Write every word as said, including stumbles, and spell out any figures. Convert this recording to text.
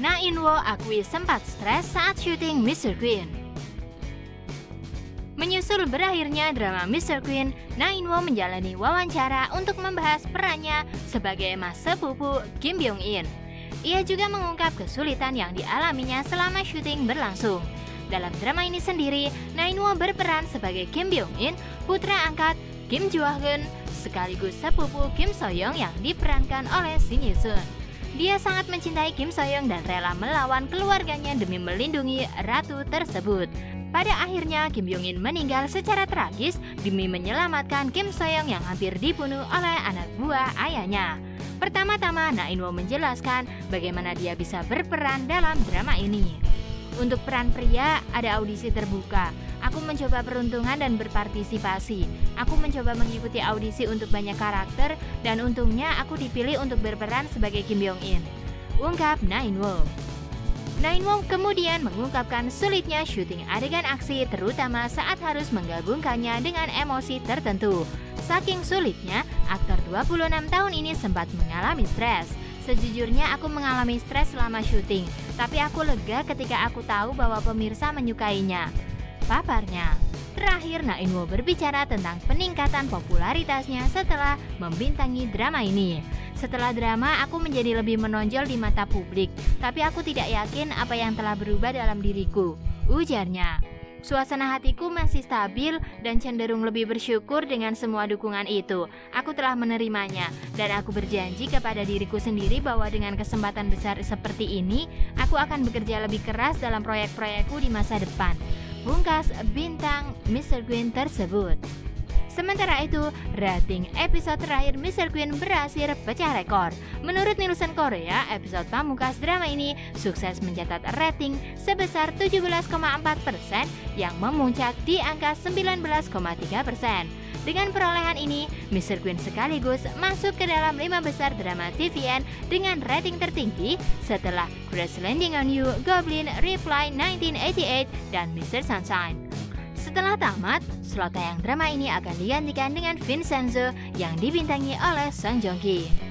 Na In-woo akui sempat stres saat syuting mister Queen. Menyusul berakhirnya drama mister Queen, Na In-woo menjalani wawancara untuk membahas perannya sebagai mas sepupu Kim Byung-in. Ia juga mengungkap kesulitan yang dialaminya selama syuting berlangsung. Dalam drama ini sendiri, Na In-woo berperan sebagai Kim Byung-in, putra angkat Kim Jo-hyun, sekaligus sepupu Kim So-young yang diperankan oleh Shin Ye-sun. Dia sangat mencintai Kim So-young dan rela melawan keluarganya demi melindungi ratu tersebut. Pada akhirnya, Kim Byung-in meninggal secara tragis demi menyelamatkan Kim So-young yang hampir dibunuh oleh anak buah ayahnya. Pertama-tama, Na In-woo menjelaskan bagaimana dia bisa berperan dalam drama ini. Untuk peran pria, ada audisi terbuka. Aku mencoba peruntungan dan berpartisipasi. Aku mencoba mengikuti audisi untuk banyak karakter dan untungnya aku dipilih untuk berperan sebagai Kim Byung-in, ungkap Na In-woo. Na In-woo kemudian mengungkapkan sulitnya syuting adegan aksi, terutama saat harus menggabungkannya dengan emosi tertentu. Saking sulitnya, aktor dua puluh enam tahun ini sempat mengalami stres. Sejujurnya aku mengalami stres selama syuting, tapi aku lega ketika aku tahu bahwa pemirsa menyukainya, paparnya. Terakhir, Na In-woo berbicara tentang peningkatan popularitasnya setelah membintangi drama ini. Setelah drama, aku menjadi lebih menonjol di mata publik, tapi aku tidak yakin apa yang telah berubah dalam diriku, ujarnya. Suasana hatiku masih stabil dan cenderung lebih bersyukur dengan semua dukungan itu. Aku telah menerimanya dan aku berjanji kepada diriku sendiri bahwa dengan kesempatan besar seperti ini, aku akan bekerja lebih keras dalam proyek-proyekku di masa depan, pungkas bintang mister Queen tersebut. Sementara itu, rating episode terakhir mister Queen berhasil pecah rekor. Menurut Nielsen Korea, episode pamungkas drama ini sukses mencatat rating sebesar tujuh belas koma empat persen yang memuncak di angka sembilan belas koma tiga persen. Dengan perolehan ini, mister Queen sekaligus masuk ke dalam lima besar drama T V N dengan rating tertinggi setelah Crash Landing on You, Goblin, Reply nineteen eighty-eight, dan mister Sunshine. Setelah tamat, slot tayang drama ini akan digantikan dengan Vincenzo yang dibintangi oleh Song Joong Ki.